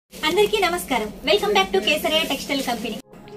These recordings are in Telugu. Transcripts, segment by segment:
అందరికీ నమస్కారం. Welcome back to Kesariya textile company.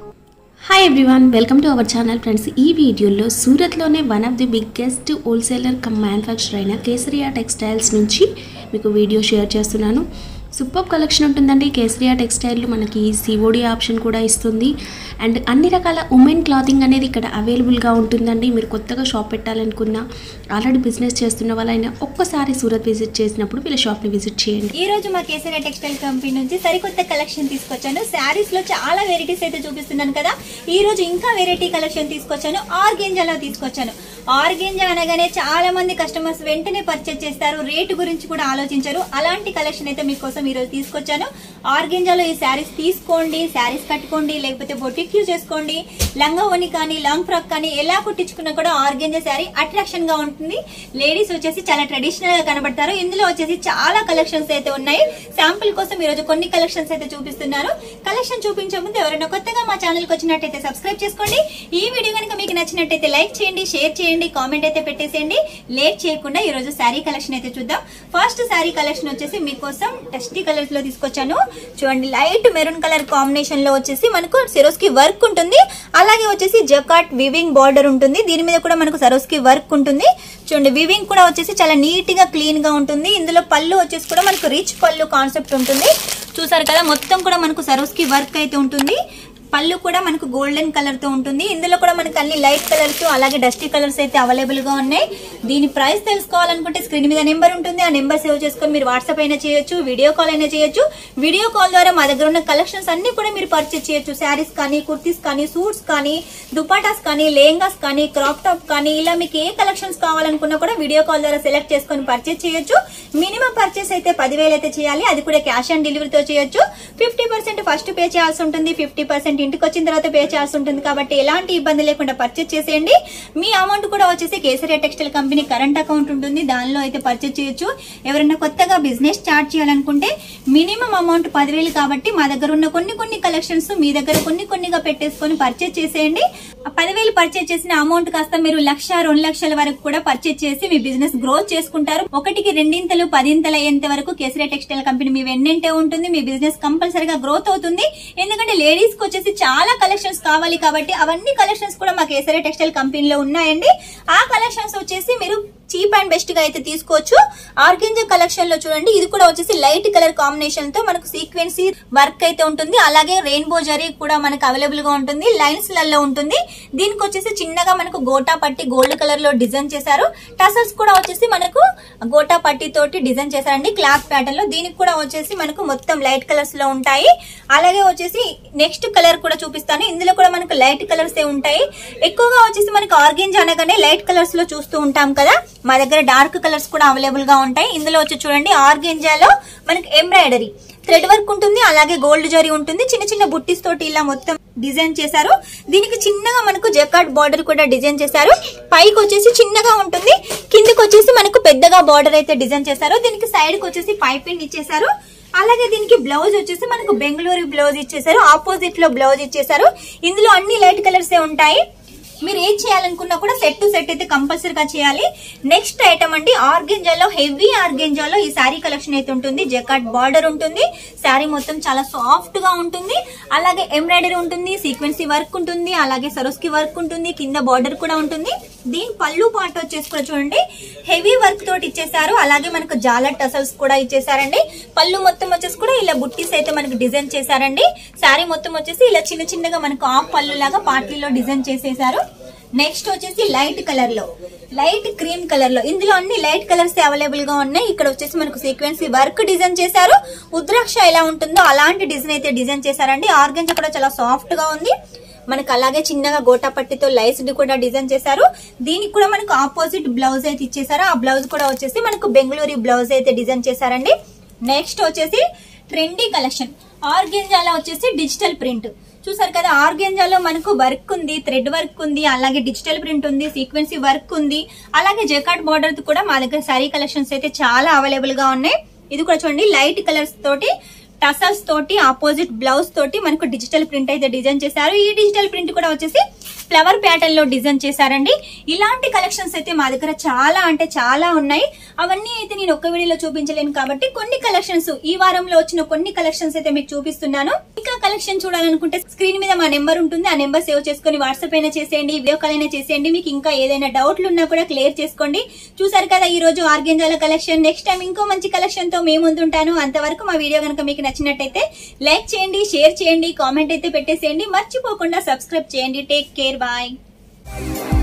Hi everyone, welcome to our channel friends. ఈ వీడియోలో సూరత్లోనే one of the biggest wholesaler cum manufacture అయిన కేసరియా టెక్స్టైల్స్ నుంచి మీకు వీడియో షేర్ చేస్తున్నాను. సూపర్ కలెక్షన్ ఉంటుందండి. కేసరియా టెక్స్టైల్ మనకి సిఓడి ఆప్షన్ కూడా ఇస్తుంది అండ్ అన్ని రకాల ఉమెన్ క్లాతింగ్ అనేది ఇక్కడ అవైలబుల్గా ఉంటుందండి. మీరు కొత్తగా షాప్ పెట్టాలనుకున్నా, ఆల్రెడీ బిజినెస్ చేస్తున్న వాళ్ళైనా ఒక్కసారి సూరత్ విజిట్ చేసినప్పుడు వీళ్ళ షాప్ని విజిట్ చేయండి. ఈ రోజు మా కేసరియా టెక్స్టైల్ కంపెనీ నుంచి సరికొత్త కలెక్షన్ తీసుకొచ్చాను. శారీస్ లో చాలా వెరైటీస్ అయితే చూపిస్తున్నాను కదా. ఈ రోజు ఇంకా వెరైటీ కలెక్షన్ తీసుకొచ్చాను. ఆర్గెంజాలో తీసుకొచ్చాను. ఆర్గెంజా అనగానే చాలా మంది కస్టమర్స్ వెంటనే పర్చేజ్ చేస్తారు, రేటు గురించి కూడా ఆలోచించారు. అలాంటి కలెక్షన్ అయితే మీకోసం ఈ రోజు తీసుకొచ్చాను. ఆర్గెంజాలో ఈ శారీస్ తీసుకోండి, శారీస్ కట్టుకోండి, లేకపోతే బొటిక్ యూజ్ చేసుకోండి. లంగా ఓని కానీ లాంగ్ ఫ్రాక్ కానీ ఎలా కుట్టించుకున్నా కూడా ఆర్గెంజా శారీ అట్రాక్షన్ గా ఉంటుంది. లేడీస్ వచ్చేసి చాలా ట్రెడిషనల్ గా కనబడతారు. ఇందులో వచ్చేసి చాలా కలెక్షన్స్ అయితే ఉన్నాయి. శాంపుల్ కోసం ఈ రోజు కొన్ని కలెక్షన్స్ అయితే చూపిస్తున్నాను. కలెక్షన్ చూపించే ముందు ఎవరైనా కొత్తగా మా ఛానల్ కి వచ్చినట్టయితే సబ్స్క్రైబ్ చేసుకోండి. ఈ వీడియో కనుక మీకు నచ్చినట్టయితే లైక్ చేయండి, షేర్ చేయండి, కామెంట్ అయితే పెట్టేసేయండి. లేట్ చేయకుండా ఈ రోజు శారీ కలెక్షన్ అయితే చూద్దాం. ఫస్ట్ శారీ కలెక్షన్ వచ్చేసి మీకోసం డస్టీ కలర్స్ లో తీసుకొచ్చాను. చూడండి, లైట్ మెరూన్ కలర్ కాంబినేషన్ లో వచ్చేసి మనకు సరోస్కి వర్క్ ఉంటుంది. అలాగే వచ్చేసి జకాట్ వివింగ్ బార్డర్ ఉంటుంది. దీని మీద కూడా మనకు సరోస్కి వర్క్ ఉంటుంది. చూడండి, వివింగ్ కూడా వచ్చేసి చాలా నీట్ గా క్లీన్ గా ఉంటుంది. ఇందులో పళ్ళు వచ్చేసి కూడా మనకు రిచ్ పళ్ళు కాన్సెప్ట్ ఉంటుంది. చూసారు కదా, మొత్తం కూడా మనకు సరోస్కి వర్క్ అయితే ఉంటుంది. పళ్ళు కూడా మనకు గోల్డెన్ కలర్ తో ఉంటుంది. ఇందులో కూడా మనకు అన్ని లైట్ కలర్స్ అలాగే డస్టీ కలర్స్ అయితే అవైలబుల్ గా ఉన్నాయి. దీని ప్రైస్ తెలుసుకోవాలనుకుంటే స్క్రీన్ మీద నెంబర్ ఉంటుంది. ఆ నెంబర్ సేవ్ చేసుకొని మీరు వాట్సాప్ అయినా చేయొచ్చు, వీడియో కాల్ అయినా చేయొచ్చు. వీడియో కాల్ ద్వారా మా దగ్గర ఉన్న కలెక్షన్స్ అన్ని కూడా మీరు పర్చేజ్ చేయొచ్చు. శారీస్ కానీ, కుర్తీస్ కానీ, సూట్స్ కానీ, దుపాటాస్ కానీ, లెహంగాస్ కానీ, క్రాప్ టాప్ కానీ, ఇలా మీకు ఏ కలెక్షన్స్ కావాలనుకున్నా కూడా వీడియో కాల్ ద్వారా సెలెక్ట్ చేసుకొని పర్చేజ్ చేయొచ్చు. మినిమం పర్చేస్ అయితే 10,000 అయితే చేయాలి. అది కూడా క్యాష్ ఆన్ డెలివరీతో చేయొచ్చు. 50% ఫస్ట్ పే చేయాల్సి ఉంటుంది, 50% ఇంటికి వచ్చిన తర్వాత పే చేయాల్సి ఉంటుంది. కాబట్టి ఎలాంటి ఇబ్బంది లేకుండా పర్చేజ్ చేసేయండి. మీ అమౌంట్ కూడా వచ్చేసి Kesariya textile company current account ఉంటుంది, దానిలో అయితే పర్చేజ్ చేయొచ్చు. ఎవరైనా కొత్తగా బిజినెస్ స్టార్ట్ చేయాలనుకుంటే మినిమం అమౌంట్ 10,000 కాబట్టి మా దగ్గర ఉన్న కొన్ని కలెక్షన్స్ మీ దగ్గర కొన్నిగా పెట్టేసుకొని పర్చేజ్ చేసేయండి. 10,000 పర్చేజ్ చేసిన అమౌంట్ కాస్త మీరు 1,00,000, 2 లక్షల వరకు కూడా పర్చేజ్ చేసి మీ బిజినెస్ గ్రోత్ చేసుకుంటారు. 1కి 2 10 అయ్యేంత వరకు కేసరియా టెక్స్టైల్ కంపెనీ మీ వెన్నంటే ఉంటుంది. మీ బిజినెస్ కంపల్సరీగా గ్రోత్ అవుతుంది. ఎందుకంటే లేడీస్ కి వచ్చేసి చాలా కలెక్షన్స్ కావాలి కాబట్టి అవన్నీ కలెక్షన్స్ కూడా మా కేసరియా టెక్స్టైల్ కంపెనీలో ఉన్నాయండి. ఆ కలెక్షన్స్ వచ్చేసి మీరు చీప్ అండ్ బెస్ట్ గా అయితే తీసుకోవచ్చు. ఆర్గెంజా కలెక్షన్ లో చూడండి, ఇది కూడా వచ్చేసి లైట్ కలర్ కాంబినేషన్ తో మనకు సీక్వెన్సీ వర్క్ అయితే ఉంటుంది. అలాగే రెయిన్బో జరీ కూడా మనకు అవైలబుల్ గా ఉంటుంది. లైన్స్ లలో ఉంటుంది. దీనికి వచ్చేసి చిన్నగా మనకు గోటా పట్టి గోల్డ్ కలర్ లో డిజైన్ చేశారు. టసల్స్ కూడా వచ్చేసి మనకు గోటా పట్టి తోటి డిజైన్ చేశారండి క్లాత్ ప్యాటర్న్ లో. దీనికి కూడా వచ్చేసి మనకు మొత్తం లైట్ కలర్స్ లో ఉంటాయి. అలాగే వచ్చేసి నెక్స్ట్ కలర్ కూడా చూపిస్తాను. ఇందులో కూడా మనకు లైట్ కలర్స్ ఏ ఉంటాయి. ఎక్కువగా వచ్చేసి మనకు ఆర్గెంజా అనగానే లైట్ కలర్స్ లో చూస్తూ ఉంటాం కదా. మా దగ్గర డార్క్ కలర్స్ కూడా అవైలబుల్ గా ఉంటాయి. ఇందులో వచ్చి చూడండి, ఆర్గెంజాలో మనకి ఎంబ్రాయిడరీ థ్రెడ్ వర్క్ ఉంటుంది. అలాగే గోల్డ్ జరీ ఉంటుంది. చిన్న బుట్టీస్ తోటి ఇలా మొత్తం డిజైన్ చేశారు. దీనికి చిన్నగా మనకు జకాట్ బార్డర్ కూడా డిజైన్ చేశారు. పైకి వచ్చేసి చిన్నగా ఉంటుంది, కిందకి వచ్చేసి మనకు పెద్దగా బార్డర్ అయితే డిజైన్ చేశారు. దీనికి సైడ్ కి వచ్చేసి పైపింగ్ ఇచ్చేసారు. అలాగే దీనికి బ్లౌజ్ వచ్చేసి మనకు బెంగళూరు బ్లౌజ్ ఇచ్చేసారు. ఆపోజిట్ లో బ్లౌజ్ ఇచ్చేసారు. ఇందులో అన్ని లైట్ కలర్స్ ఉంటాయి. మీరు ఏం చేయాలనుకున్నా కూడా సెట్ టు సెట్ అయితే కంపల్సరీగా చేయాలి. నెక్స్ట్ ఐటమ్ అండి, ఆర్గెంజాలో హెవీ ఆర్గెంజాలో ఈ శారీ కలెక్షన్ అయితే ఉంటుంది. జకాట్ బార్డర్ ఉంటుంది. శారీ మొత్తం చాలా సాఫ్ట్ గా ఉంటుంది. అలాగే ఎంబ్రాయిడరీ ఉంటుంది, సీక్వెన్సీ వర్క్ ఉంటుంది, అలాగే సరోస్కి వర్క్ ఉంటుంది, కింద బార్డర్ కూడా ఉంటుంది. దీని పళ్ళు పాట వచ్చేసి కూడా చూడండి, హెవీ వర్క్ తోటి ఇచ్చేసారు. అలాగే మనకు జాలర్ టసల్స్ కూడా ఇచ్చేసారండి. పళ్ళు మొత్తం వచ్చేసి కూడా ఇలా బుట్టీస్ అయితే మనకు డిజైన్ చేశారండి. శారీ మొత్తం వచ్చేసి ఇలా చిన్నగా మనకు ఆఫ్ పళ్ళు లాగా పార్టీలో డిజైన్ చేసేసారు. నెక్స్ట్ వచ్చేసి లైట్ కలర్ లో, లైట్ క్రీమ్ కలర్ లో, ఇందులో అన్ని లైట్ కలర్స్ అవైలబుల్ గా ఉన్నాయి. ఇక్కడ వచ్చేసి మనకు సీక్వెన్సీ వర్క్ డిజైన్ చేశారు. ఉద్రాక్ష ఎలా ఉంటుందో అలాంటి డిజైన్ అయితే డిజైన్ చేశారండి. ఆర్గెంజా కూడా చాలా సాఫ్ట్ గా ఉంది. మనకు అలాగే చిన్నగా గోటా పట్టితో లైస్డ్ కూడా డిజైన్ చేశారు. దీనికి కూడా మనకు ఆపోజిట్ బ్లౌజ్ అయితే ఇచ్చేసారు. ఆ బ్లౌజ్ కూడా వచ్చేసి మనకు బెంగళూరు బ్లౌజ్ అయితే డిజైన్ చేశారండి. నెక్స్ట్ వచ్చేసి ట్రెండీ కలెక్షన్, ఆర్గెంజాలో వచ్చేసి డిజిటల్ ప్రింట్. చూసారు కదా, ఆర్గెంజాలో మనకు వర్క్ ఉంది, థ్రెడ్ వర్క్ ఉంది, అలాగే డిజిటల్ ప్రింట్ ఉంది, సీక్వెన్సీ వర్క్ ఉంది, అలాగే జకాట్ బార్డర్ కూడా మా దగ్గర శారీ కలెక్షన్స్ అయితే చాలా అవైలబుల్ గా ఉన్నాయి. ఇది కూడా చూడండి, లైట్ కలర్స్ తోటి టసల్స్ తోటి ఆపోజిట్ బ్లౌజ్ తోటి మనకు డిజిటల్ ప్రింట్ అయితే డిజైన్ చేశారు. ఈ డిజిటల్ ప్రింట్ కూడా వచ్చేసి ఫ్లవర్ ప్యాటర్న్ లో డిజైన్ చేశారండి. ఇలాంటి కలెక్షన్స్ అయితే మా దగ్గర చాలా అంటే చాలా ఉన్నాయి. అవన్నీ అయితే నేను ఒక్క వీడియోలో చూపించలేను కాబట్టి కొన్ని కలెక్షన్స్ ఈ వారంలో వచ్చిన కొన్ని కలెక్షన్స్ అయితే మీకు చూపిస్తున్నాను. ఇంకా కలెక్షన్ చూడాలనుకుంటే స్క్రీన్ మీద మా నెంబర్ ఉంటుంది, ఆ నెంబర్ సేవ్ చేసుకుని వాట్సాప్ అయినా చేసేయండి, వీడియో కాల్ అయినా చేసేయండి. మీకు ఇంకా ఏదైనా డౌట్లు ఉన్నా కూడా క్లియర్ చేసుకోండి. చూసారు కదా ఈ రోజు ఆర్గెంజాల కలెక్షన్. నెక్స్ట్ టైం ఇంకో మంచి కలెక్షన్ తో మేము ముందుంటాను. అంతవరకు మా వీడియో కనుక మీకు నచ్చినట్టయితే లైక్ చేయండి, షేర్ చేయండి, కామెంట్ అయితే పెట్టేసేయండి. మర్చిపోకుండా సబ్స్క్రైబ్ చేయండి. Take care, bye.